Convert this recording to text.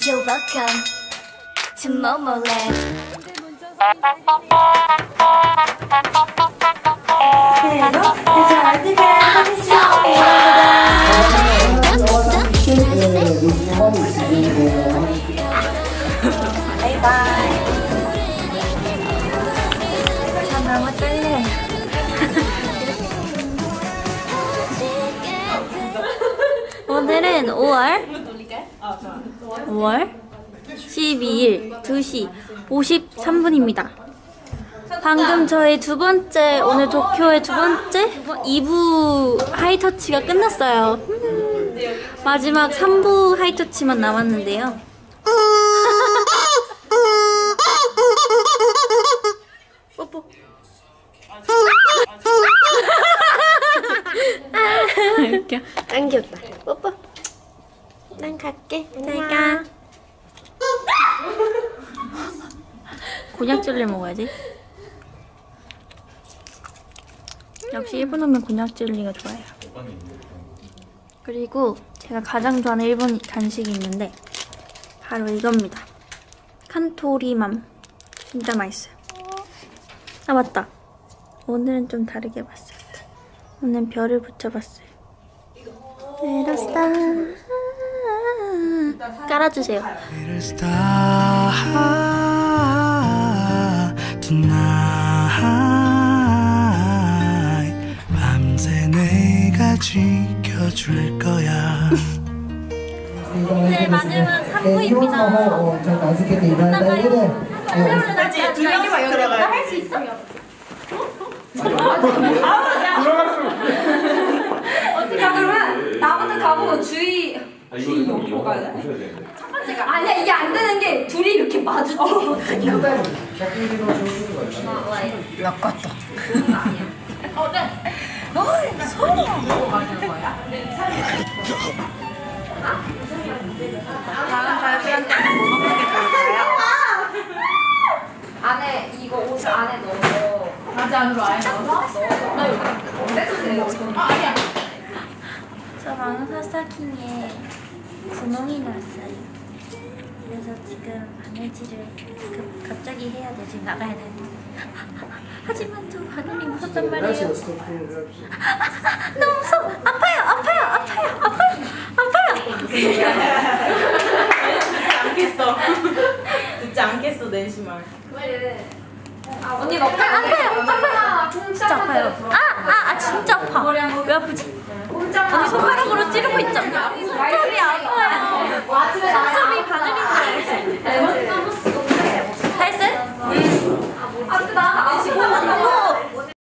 You're welcome to Momoland. 바이바이. 너무 떨려요. 오늘은 5월 12일 2시 53분입니다. 방금 저의 오늘 도쿄의 두 번째 2부 하이터치가 끝났어요. 마지막 3부 하이터치만 남았는데요. 뽀뽀. 웃겨. 안 귀엽다. 뽀뽀. 난 갈게. 잘 가. 곤약 젤리 먹어야지. 역시 일본 오면 곤약 젤리가 좋아요. 그리고 제가 가장 좋아하는 일본 간식이 있는데 바로 이겁니다. 칸토리맘. 진짜 맛있어요. 아 맞다. 오늘은 좀 다르게 봤어요. 오늘 별을 붙여봤어요. 에러스타 깔아주세요. 밤새 내가 지켜줄 거야. 네, 마지막 3부입니다. 할 수 있어? 어떻게 그러면 나부터 가보고 주의 옆으로 가야 돼? 첫 번째가 아니야, 이게 안 되는 게 둘이 이렇게 마주치. 낚았다. 네. 손이 가는 거야? 다음 자유시간 때 뭐 먹는 게 좋을까요? 안에 이거 옷 안에 넣어서 바지 안으로 아예 넣어서 아니야. 저 방금 사사킹에 구멍이 났어요. 그래서 지금 바느질을 갑자기 해야 돼. 지금 나가야 돼. 하지만 저 바늘이 무섭단 말이에요. 너무 무서워. 아파요. 않겠어. 듣지 않겠어, 내심을. 왜? 언니 너 아파요. 진짜 아파요. 진짜 아파. 왜 아프지? 언니 손가락으로 찌르고 있잖아. 손톱이 아파요. 손톱이 바늘인 줄 알았어. 됐어? 나